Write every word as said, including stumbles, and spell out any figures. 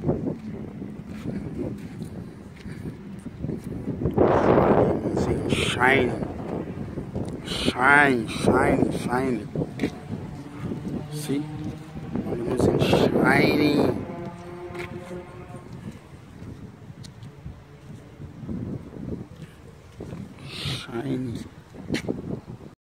Limousine shining, shine, shine, shine. See, limousine shining. Shiny.